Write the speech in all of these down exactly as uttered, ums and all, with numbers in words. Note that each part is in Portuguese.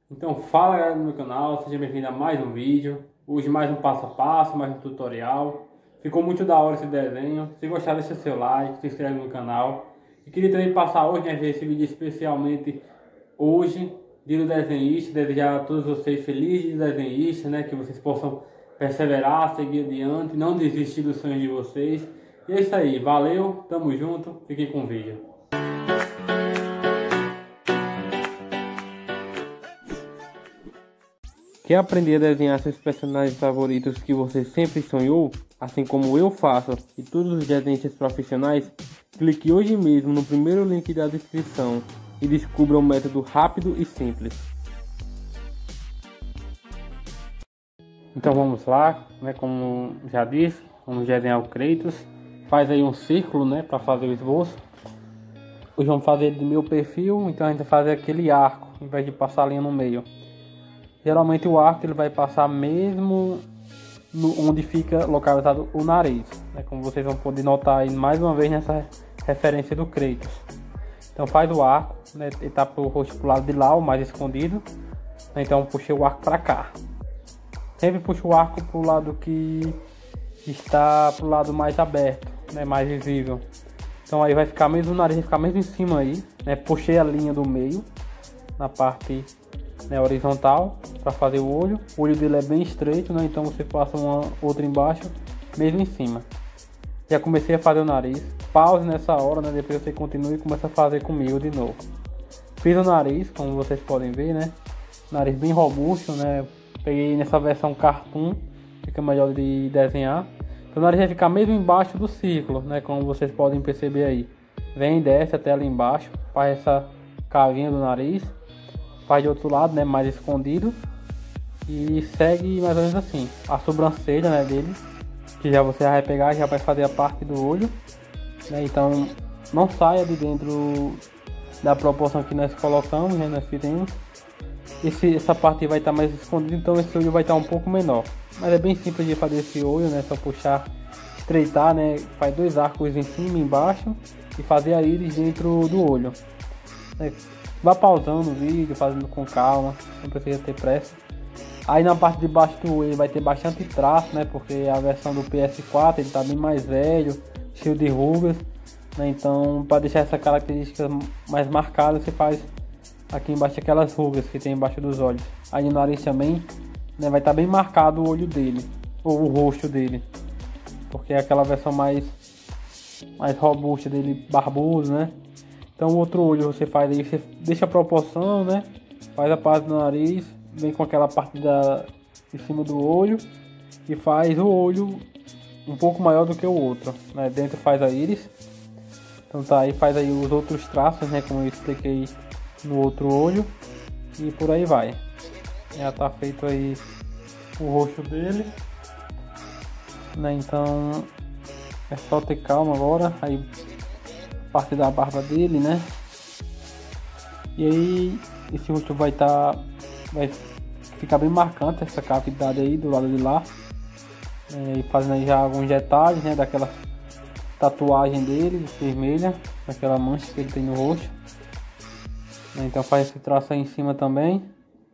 Então fala galera do meu canal, seja bem-vindo a mais um vídeo. Hoje mais um passo a passo, mais um tutorial. Ficou muito da hora esse desenho. Se gostar, deixa seu like, se inscreve no canal. E queria também passar hoje, né, esse vídeo especialmente hoje, dia do desenhista. Desejar a todos vocês felizes dia do desenhista, né? Que vocês possam perseverar, seguir adiante, não desistir dos sonhos de vocês. E é isso aí, valeu, tamo junto, fiquem com o vídeo. Quer aprender a desenhar seus personagens favoritos que você sempre sonhou, assim como eu faço e todos os desenhistas profissionais? Clique hoje mesmo no primeiro link da descrição e descubra um método rápido e simples. Então vamos lá, né, como já disse, vamos desenhar o Kratos. Faz aí um círculo, né, para fazer o esboço. Hoje vamos fazer do meu perfil, então a gente vai fazer aquele arco, em vez de passar a linha no meio. Geralmente o arco ele vai passar mesmo no, onde fica localizado o nariz, né? Como vocês vão poder notar aí mais uma vez nessa referência do Kratos. Então faz o arco, né? Ele tá pro rosto pro lado de lá, o mais escondido. Então puxei o arco para cá. Sempre puxa o arco pro lado que está pro lado mais aberto, né? Mais visível. Então aí vai ficar mesmo o nariz, vai ficar mesmo em cima aí, né? Puxei a linha do meio na parte, né, horizontal para fazer o olho. O olho dele é bem estreito, né? Então você passa uma outra embaixo, mesmo em cima. Já comecei a fazer o nariz. Pause nessa hora, né? Depois você continua e começa a fazer comigo de novo. Fiz o nariz, como vocês podem ver, né? Nariz bem robusto, né? Peguei nessa versão cartoon, fica melhor de desenhar. Então, o nariz vai ficar mesmo embaixo do círculo, né? Como vocês podem perceber aí. Vem e desce até ali embaixo, faz essa cavinha do nariz. Faz de outro lado, né, mais escondido, e segue mais ou menos assim a sobrancelha, né, dele, que já você vai pegar, já vai fazer a parte do olho, né? Então não saia de dentro da proporção que nós colocamos, né, nós fizemos. Esse, essa parte vai estar mais escondida, então esse olho vai estar um pouco menor, mas é bem simples de fazer esse olho, né? Só puxar, estreitar, né? Faz dois arcos em cima e embaixo e fazer a íris dentro do olho, né? Vá pausando o vídeo, fazendo com calma, não precisa ter pressa. Aí na parte de baixo do olho vai ter bastante traço, né? Porque a versão do P S quatro ele tá bem mais velho, cheio de rugas, né? Então para deixar essa característica mais marcada, você faz aqui embaixo aquelas rugas que tem embaixo dos olhos. Aí no nariz também, né, vai estar tá bem marcado o olho dele, ou o rosto dele, porque é aquela versão mais, mais robusta dele, barbudo, né? Então o outro olho você faz aí, você deixa a proporção, né? Faz a parte do nariz, vem com aquela parte da, em cima do olho e faz o olho um pouco maior do que o outro, né? Dentro faz a íris. Então tá aí, faz aí os outros traços, né? Como eu expliquei no outro olho e por aí vai. Já tá feito aí o rosto dele, né? Então é só ter calma agora. Aí parte da barba dele, né? E aí esse rosto vai estar, tá, vai ficar bem marcante essa cavidade aí do lado de lá, é, e fazendo aí já alguns detalhes, né? Daquela tatuagem dele vermelha, daquela mancha que ele tem no rosto. Então faz esse traço aí em cima também.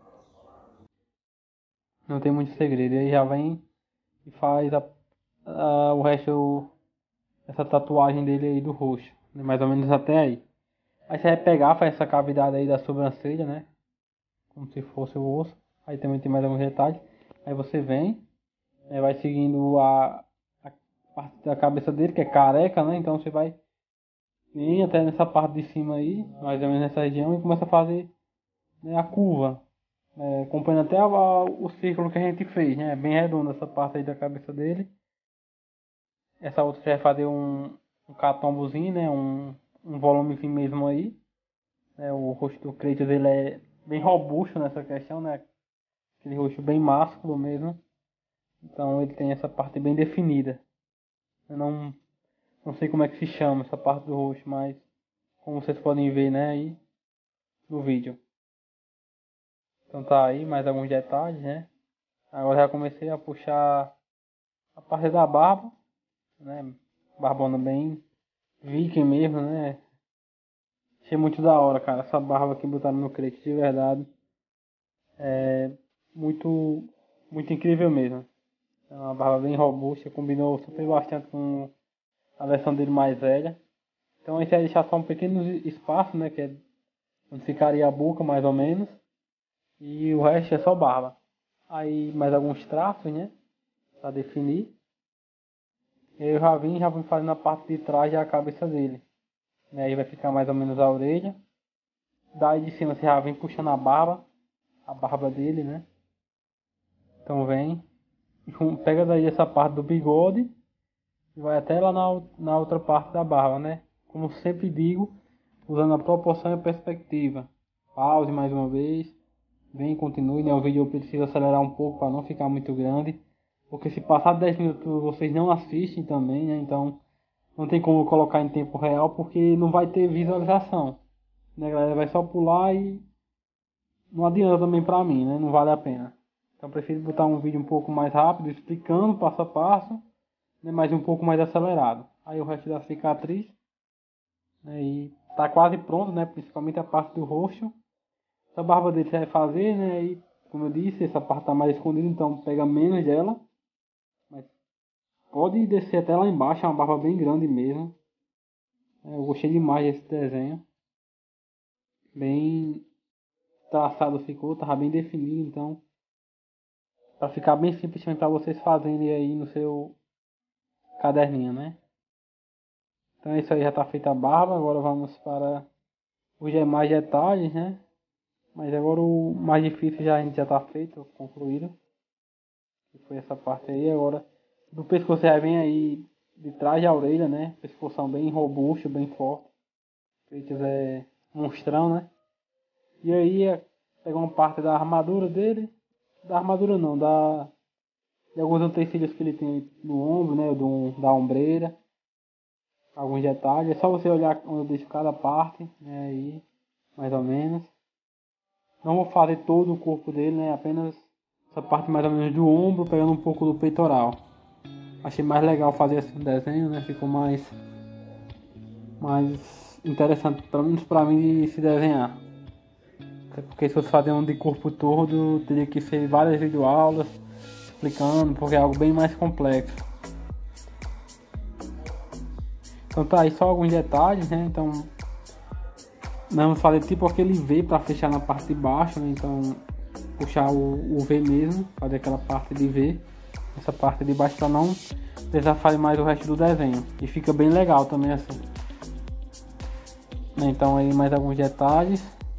Não tem muito segredo. E aí já vem e faz a, a, o resto, essa tatuagem dele aí do rosto, né? Mais ou menos até aí. Aí você vai pegar, faz essa cavidade aí da sobrancelha, né? Como se fosse o osso. Aí também tem mais alguns detalhes. Aí você vem, né, vai seguindo a, a parte da cabeça dele, que é careca, né? Então você vai vir até nessa parte de cima aí, mais ou menos nessa região, e começa a fazer, né, a curva, né, acompanhando até a, a, o círculo que a gente fez, né? Bem redondo essa parte aí da cabeça dele. Essa outra você vai fazer um, um catombozinho, né? Um, um volumezinho mesmo aí. É, o rosto do Kratos ele é bem robusto nessa questão, né? Aquele rosto bem másculo mesmo. Então ele tem essa parte bem definida. Eu não, não sei como é que se chama essa parte do rosto, mas como vocês podem ver, né, aí no vídeo. Então tá aí mais alguns detalhes, né? Agora já comecei a puxar a parte da barba, né? Barbona bem viking mesmo, né? Achei muito da hora, cara, essa barba que botaram no Kratos de verdade. É muito, muito incrível mesmo. É uma barba bem robusta, combinou super bastante com a versão dele mais velha. Então a gente vai deixar só um pequeno espaço, né, que é onde ficaria a boca mais ou menos. E o resto é só barba. Aí mais alguns traços, né, para definir. E eu já vim, já vim fazendo a parte de trás e a cabeça dele. E aí vai ficar mais ou menos a orelha. Daí de cima você já vem puxando a barba, a barba dele, né. Então vem, pega daí essa parte do bigode e vai até lá na, na outra parte da barba, né. Como sempre digo, usando a proporção e a perspectiva. Pause mais uma vez. Vem, continue, né? O vídeo eu preciso acelerar um pouco para não ficar muito grande. Porque se passar dez minutos vocês não assistem também, né? Então não tem como colocar em tempo real porque não vai ter visualização. Né, galera? Vai só pular e não adianta também pra mim, né? Não vale a pena. Então eu prefiro botar um vídeo um pouco mais rápido, explicando passo a passo, né? Mas um pouco mais acelerado. Aí o resto da cicatriz. Né? E tá quase pronto, né? Principalmente a parte do rosto. Essa barba dele você vai fazer, né? E como eu disse, essa parte tá mais escondida, então pega menos dela. Mas pode descer até lá embaixo, é uma barba bem grande mesmo. Eu gostei demais desse desenho. Bem traçado ficou, tava bem definido, então para ficar bem simples para vocês fazerem aí no seu caderninho, né? Então é isso aí, já tá feita a barba. Agora vamos para os demais detalhes, né? Mas agora o mais difícil já a gente já tá feito, concluído. Que foi essa parte aí. Agora do pescoço já vem aí de trás da orelha, né? Pescoção bem robusto, bem forte. Feitos é monstrão, né? E aí é pegar uma parte da armadura dele. Da armadura não, da de alguns utensílios que ele tem no ombro, né? Do, da ombreira. Alguns detalhes. É só você olhar onde eu deixo cada parte, né? Aí, mais ou menos. Não vou fazer todo o corpo dele, né? Apenas essa parte mais ou menos do ombro, pegando um pouco do peitoral. Achei mais legal fazer esse desenho, né? Ficou mais, mais interessante, pelo menos pra mim, de se desenhar. Até porque se fosse fazer um de corpo todo, teria que ser várias videoaulas explicando, porque é algo bem mais complexo. Então tá aí só alguns detalhes, né? Então vamos fazer tipo aquele V para fechar na parte de baixo, né? Então puxar o, o V mesmo, fazer aquela parte de V, essa parte de baixo para não precisar fazer mais o resto do desenho. E fica bem legal também assim. Então aí mais alguns detalhes.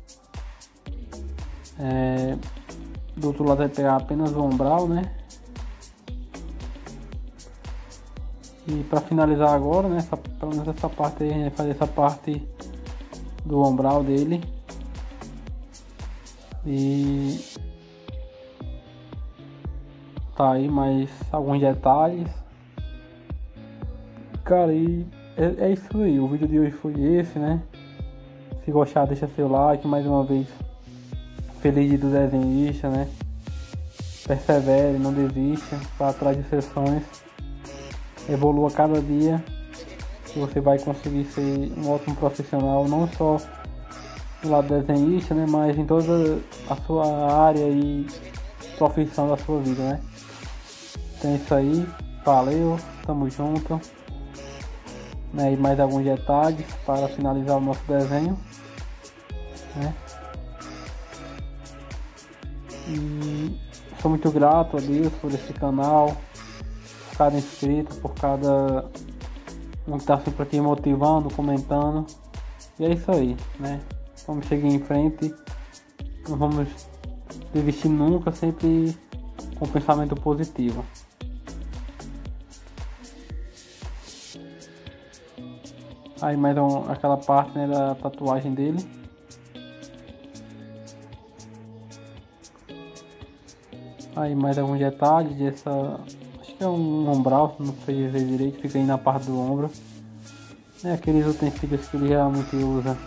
É, do outro lado vai pegar apenas o ombral, né? E para finalizar agora, né? Essa, pelo menos essa parte aí, a gente vai fazer essa parte do ombral dele. E tá aí mais alguns detalhes. Cara, e é, é isso aí. O vídeo de hoje foi esse, né? Se gostar, deixa seu like. Mais uma vez, feliz dia do desenhista, né? Persevere, não desista, vá atrás de seus sonhos. Evolua cada dia. Que você vai conseguir ser um ótimo profissional, não só do lado desenhista, né, mas em toda a sua área e profissão da sua vida, né. Então é isso aí, valeu, tamo junto, né, e mais alguns detalhes para finalizar o nosso desenho, né. E sou muito grato a Deus por esse canal, por cada inscrito, por cada um que está sempre aqui motivando, comentando. E é isso aí, né? Vamos seguir em frente. Não vamos desistir nunca, sempre com pensamento positivo. Aí mais um, aquela parte, né, da tatuagem dele. Aí mais alguns detalhes dessa... Acho que é um ombral, se não sei dizer direito, fica aí na parte do ombro. É aqueles utensílios que ele realmente usa.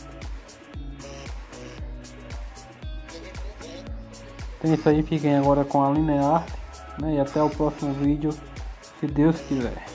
Então é isso aí, fiquem agora com a Linear, né? E até o próximo vídeo, se Deus quiser.